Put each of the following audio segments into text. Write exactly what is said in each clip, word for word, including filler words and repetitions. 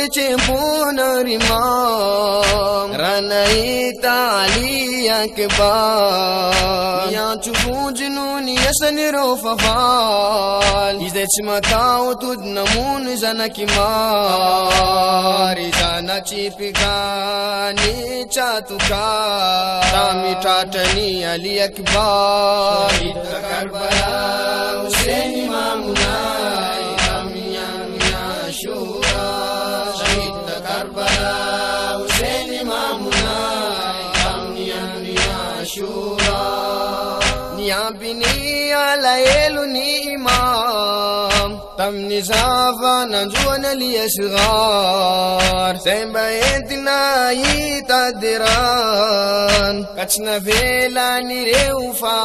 fichipun rimam ranai tali akbar ya chufujnun yasniru fafal izech matau tudnamun zanakimar izana chipikani chatuka tami tatani ali akbar Karbala Hussein Imamuna Amyan Ashura Shahid Karbala Hussein Imamuna Amyan Ashura Niyabini alayelu ni imam Tamni zafa nanjuana li asghar Semba etina yitadiran Kachna vela ni reu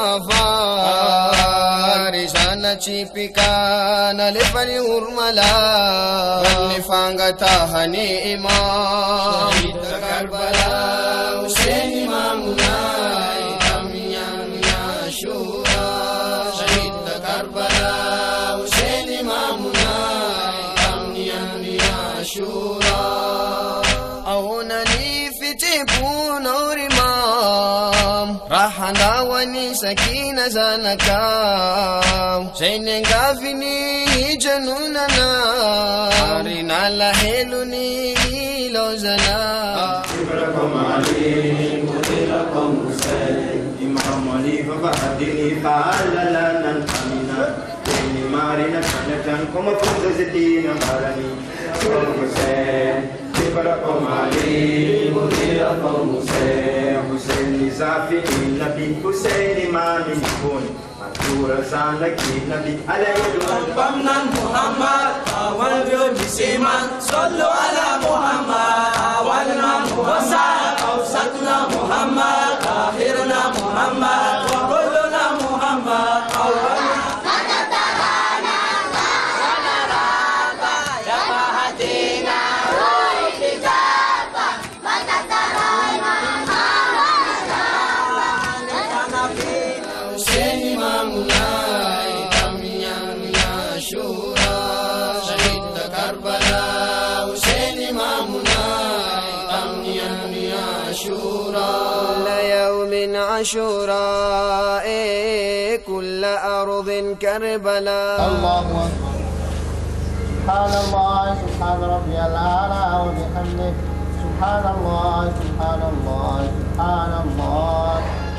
fafar Rizana chipikana lepani urmala Kanni fanga tahani imam Shahid Karbala Hussein Imamuna Amyan Ashura Shahid Karbala Hussein Imamuna Amyan Ashura Ahunani fichipun urimam Rahana wani sakina zanakam Zainenga vini janunana Arina laheluni lozana Ibrakum Ali Mutilakum Hussein Imam Ali Fahadini Fa'alalan Amina Ini marina kanatan Kuma kunza zidina marani Hussein Ibrakum Ali Mutilakum Hussein Hussein Nizafi Nabi Hussein Imam Kun Matura Zanaki Nabi Alayhi Bamnan Muhammad Awal Bio Bisiman Sallu ala Muhammad Awalna Muhammad Awsatna Muhammad Akhirna Muhammad Wa kulluna Muhammad Awalna عاشوراء كل أرض كربلاء الله أكبر سبحان الله سبحان ربي الأعلى وبحمده سبحان الله سبحان الله سبحان الله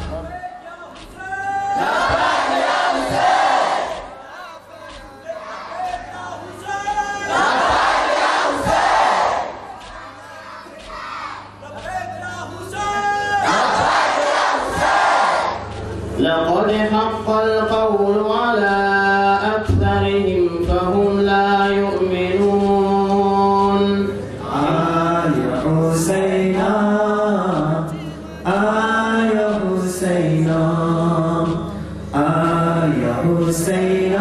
لقد حق القول على أكثرهم فهم لا يؤمنون آه يا حسين آه يا حسين آه يا حسين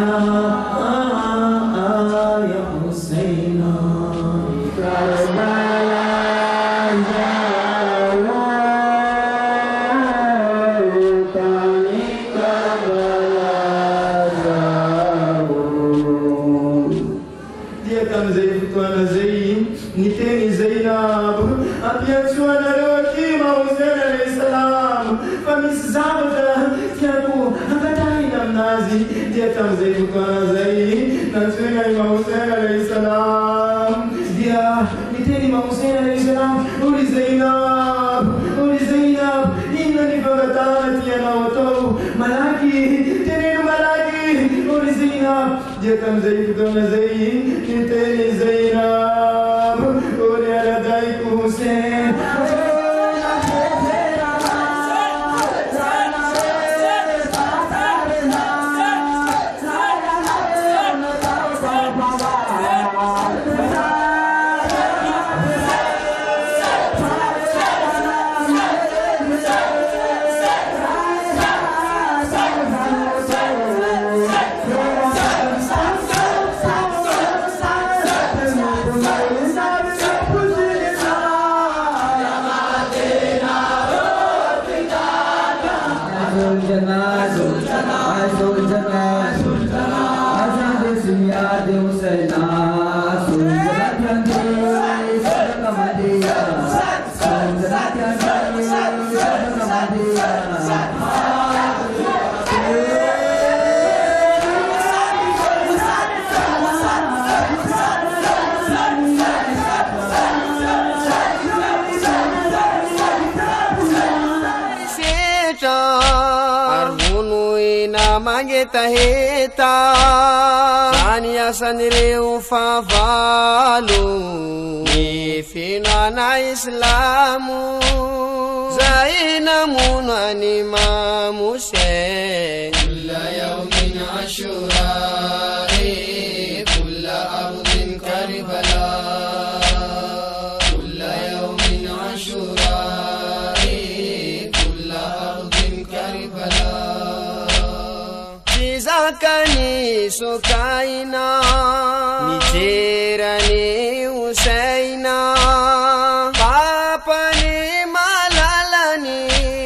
آه يا حسين نتاني زينب أبيت وانا روكي موزان عليه السلام فمس زعبدا تابو أبداين النازي ديتم زيد وانا زي نتاني موزان عليه السلام ديا نتاني موزان عليه السلام قولي زينب قولي زينب إنني فغتانت يا نوتو ملاكي تنين ملاكي قولي زينب ديتم زيد وانا زي نتاني زينب Hussein taheta Tania sanire ufavalu Nifina na Islamu Zaina munani mamuse Kulla yawmin ashurai Kulla ardhin karbala Kulla yawmin ashurai Kulla ardhin karbala Zakani sukaina Nijerani usaina Papani malalani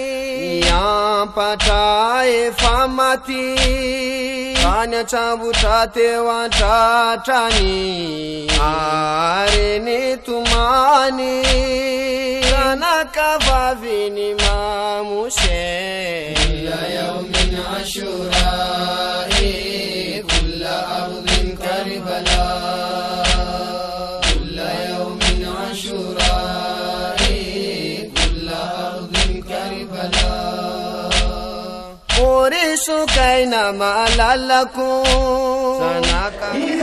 Yampatae famati Kanya chabutate watatani Areni tumani Kana kavavini mamuse Ila yawmin ashura كل أرض كربلاء كل يوم عاشوراء كل أرض كربلاء قريش كينما لكم سنك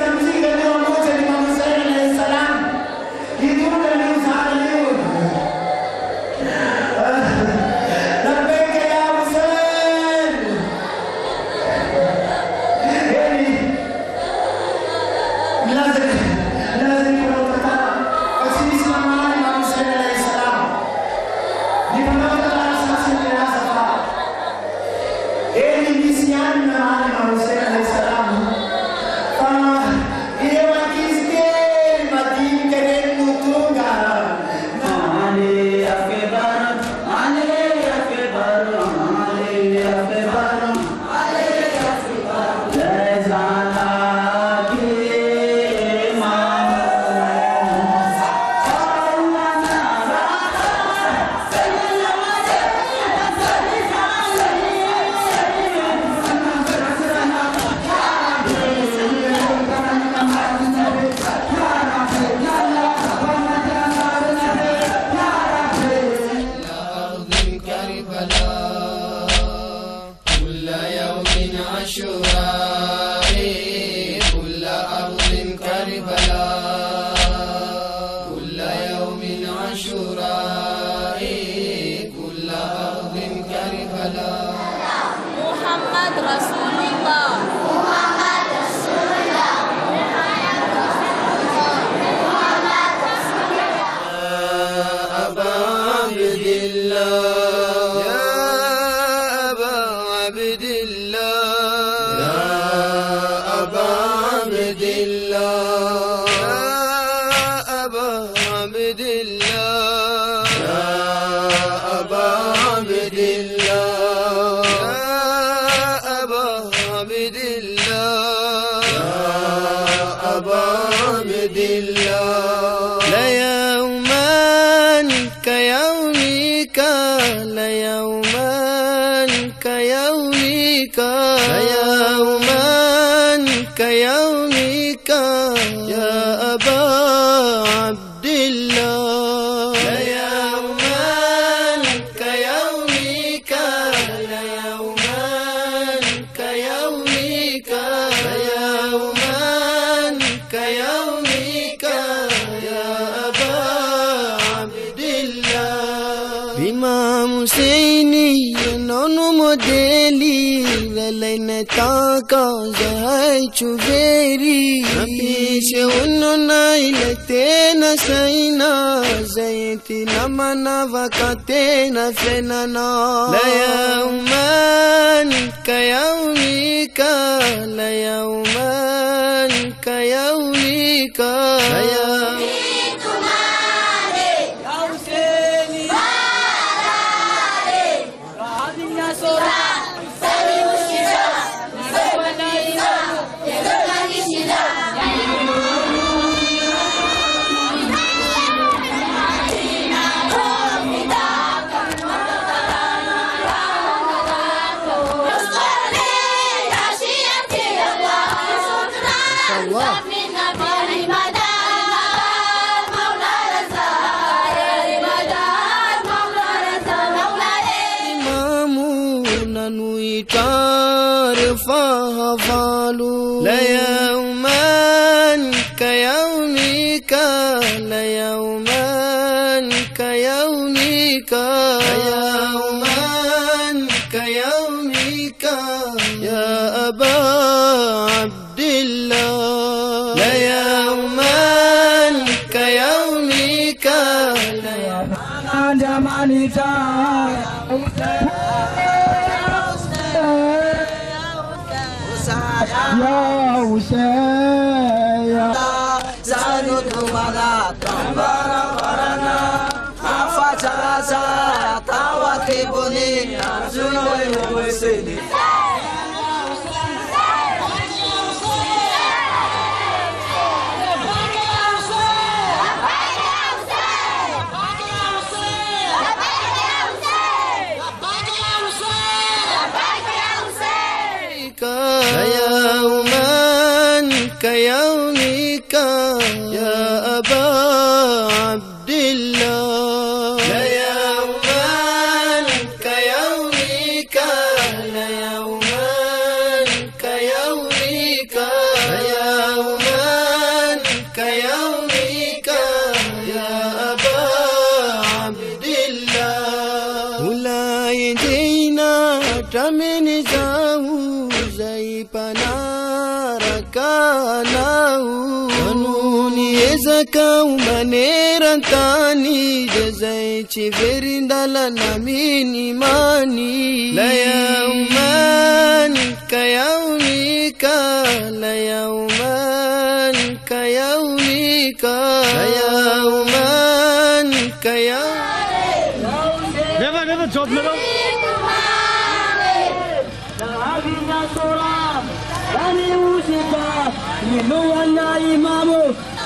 Chuveri Napishe unona ilete na saina Zaiti na manava kate na fenana La yauman kayaumika La yauman kayaumika La yauman Madina ترفع ليوما كيومك ليوما كيومك ليوما كيومك يا أبا عبد الله ليوما كيومك يا وسيا زانود مالا تنبرا برنا أفترسا تواتبني زنوي وسيدي يوما كيومك يا أبا عبد الله ليوما كيومك ليوما كيومك ليوما كيومك يا أبا عبد الله ولا يدينا تمن زاو زي panarakanau kanuni ezaka umanera tani jazai chiverindala namini mani la yawman kayaumika la yawman kayaumika la yawman kayaumika never never drop never Ani usika ninu wana imamu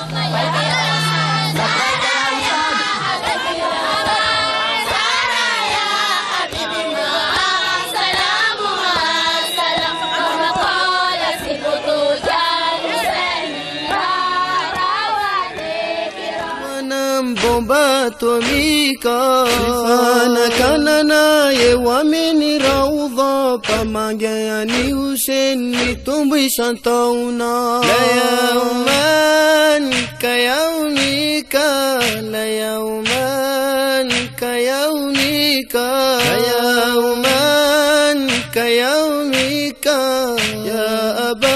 bomba atomika sifana kanana ye wamini raudha pamagani Hussein mitumbi santauna la yawman kayaumika la yawman kayaumika la yawman kayaumika ya Aba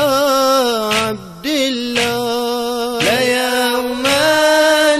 Abdillah la yawman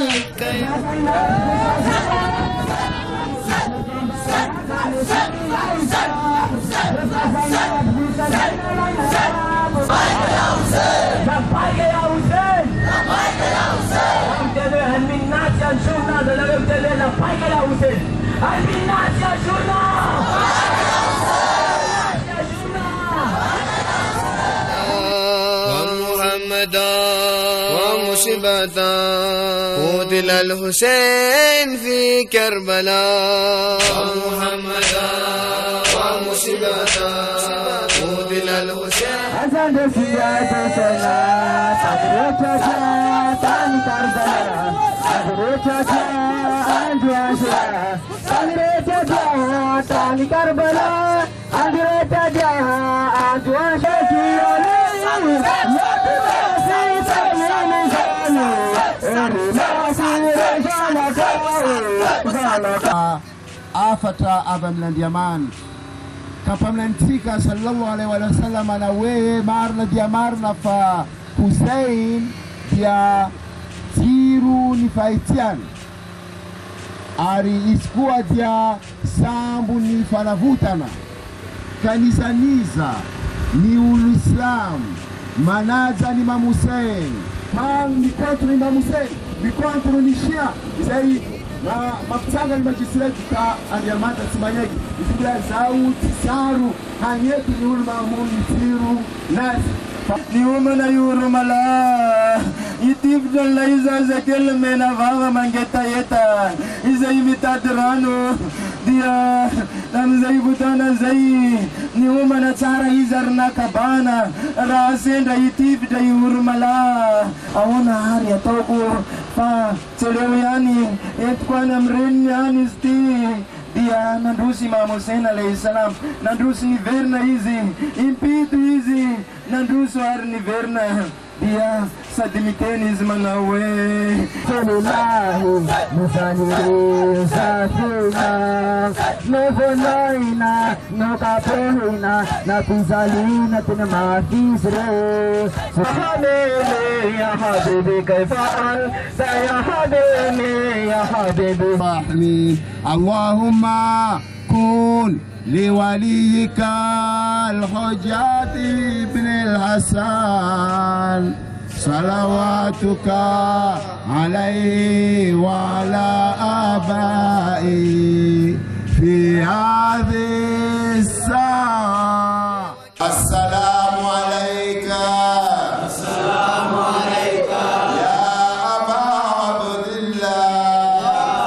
ومصيبتا قتل الحسين في كربلاء ومحمدا ومصيبتا قتل الحسين أزاد سيادة سلا صدرتك تاني كربلاء صدرتك أنجواشا صدرتك تاني كربلاء صدرتك أنجواشا afata abamlan diaman kapamlantika sallallahu alaihi wasallam na wewe marna diamar na fa Hussein dia tiru ni faitian ari iskuwa dia sambu ni fanavutana kanisaniza ni ulislam manaza ni Imam Hussein man ni contre Imam Hussein ni contre ni Shia zai na mafutanga ni majisirati ka aliyamata simanyagi isibila sauti saru hanyetu ni ulma muni tiru nasi ni umana yuru mala itifda laiza zekel mena vaga mangeta yeta iza imitadrano dia dan zai butana zai ni umana tsara izarna kabana rasenda itifda yuru mala awona hari atoko fa tselewani etkwana mreni anisti dia nandusi Imam Hussein alayhi salam, nandusi ni verna hizi impitu hizi nandusu har ni verna dia sadimiteni zmanawe Lillahi musaniri safina novonaina nokapohina napizalina tina mafizre Habibie ya habibi kaifa anta ya habibi ya habibi Mahmid Allahumma kun لوليك الحجة بن الحسن صلواتك عليه وعلى آبائه في هذه الساعة. السلام عليك السلام عليك يا أبا عبد الله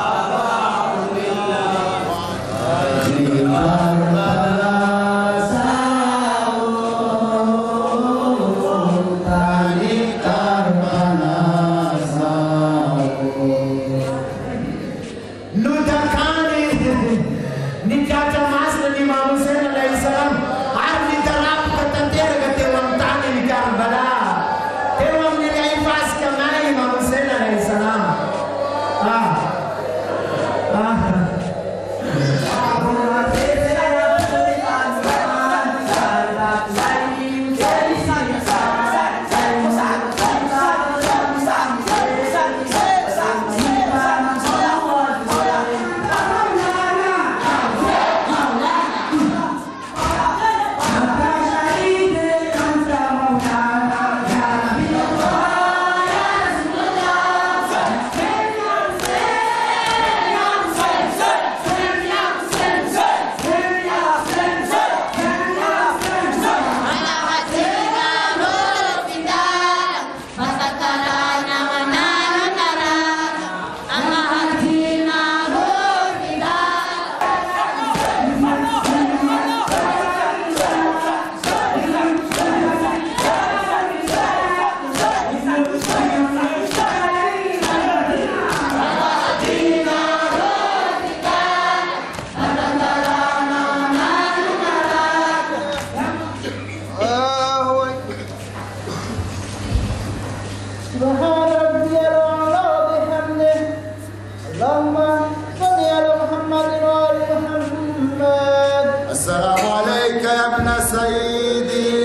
السلام عليك يا ابن سيدي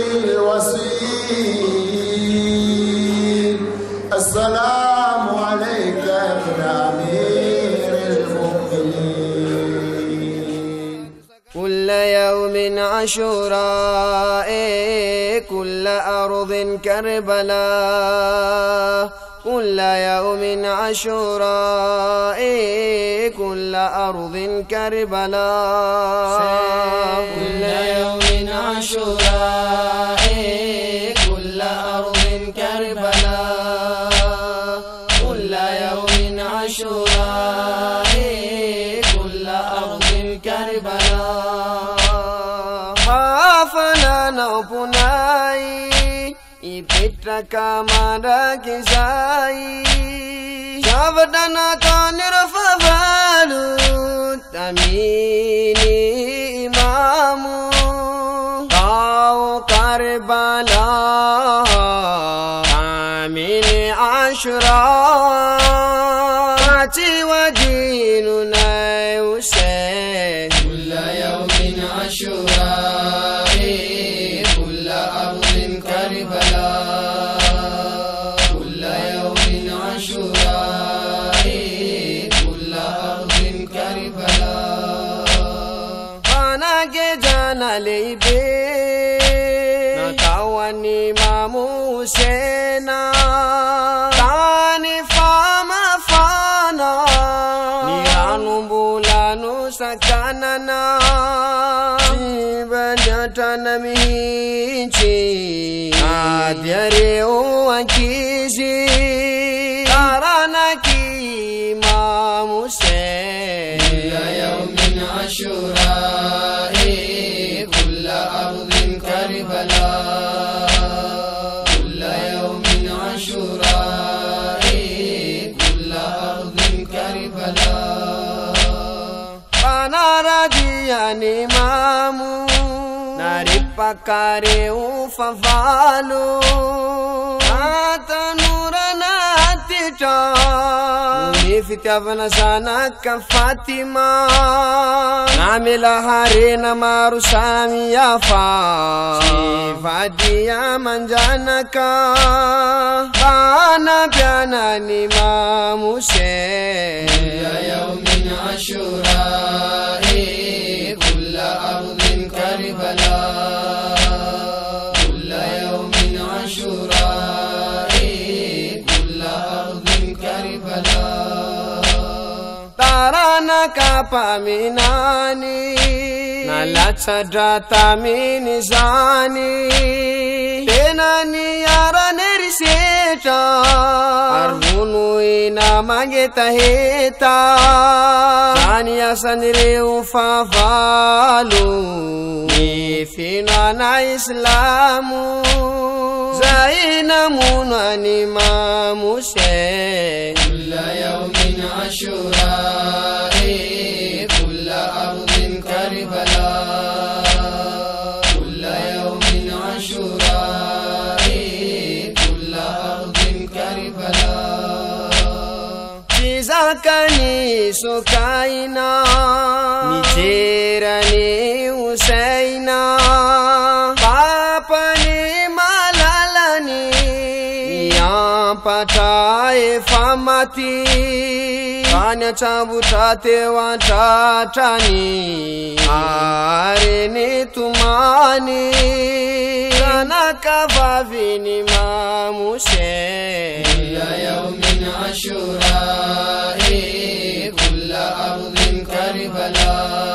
الوسيل السلام عليك يا ابن أمير المؤمنين كل يوم عاشوراء كل أرض كربلاء كل يوم عاشوراء كل أرض كربلاء كل يوم عاشوراء كل أرض كربلاء كل يوم عاشوراء كل أرض كربلاء خافنا نوبناي Ipitra kamara kizai Shavadana kanira favalu Tamini imamu Tao Karbala Tamini Ashura Ati wajinu na Hussein Kulla yawmin Ashura Kulla ardhin Karbala كل يوم عاشوراء كل أرض كربلاء أنا جانا ليبي نتاواني ماموسينا تاني فاما فانا نيرانو بولانو سكاننا سيبنجتنا ميچي Adyare uankizi Taranaki Imam Hussein Kulla yawmin ashura'i Kulla ardhin Karbala Kulla yawmin ashura'i Kulla ardhin Karbala faradhi ni mamu naripakare ufavalo atanura na tita nifitiavana zanaka Fatima namila harena maru samiyafa sivadia manjanaka bana biana ni Imam Hussein ya yawmin ashura kulla ardhin Karbala kulla yawmin ashura kulla ardhin Karbala tarana kapaminani nalatsadrata minizani tenani araneriseta arvunu ina mageta heta zani asanireu favalu nifina na Islamu zaina munani Imam Hussein kulla yawmin ashura kulla ardhin Karbala kulla yawmin ashura kulla ardhin Karbala Zakani sukaina Nijerani Husaina Papa ni malalani Yampatae famati Kanya chabutate watatani Areni tumani Kana kavavini Imam Hussein kulla yawmin ashura kulla ardhin Karbala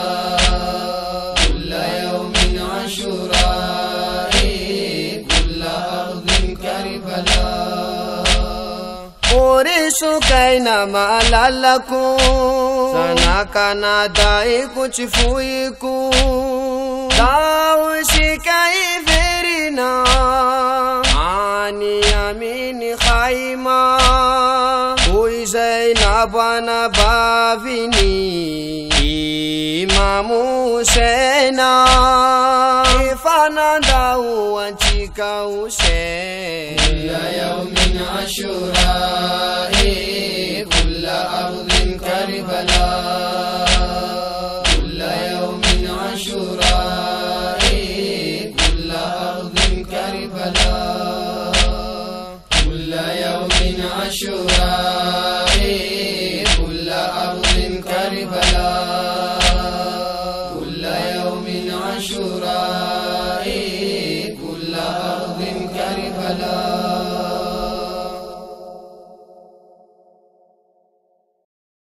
kulla yawmin ashura kulla ardhin Karbala Ore sukaina malalaku sanaka nadai kuchifuiku Dau shikai verina ani amini khaima Ui Zainab na bavini Imam Hussein ifana dau anchika Hussein kulla yawmin ashura kulla ardhin Karbala kulla yawmin ashura kulla ardhin Karbala kulla yawmin ashura kulla ardhin Karbala kulla yawmin ashura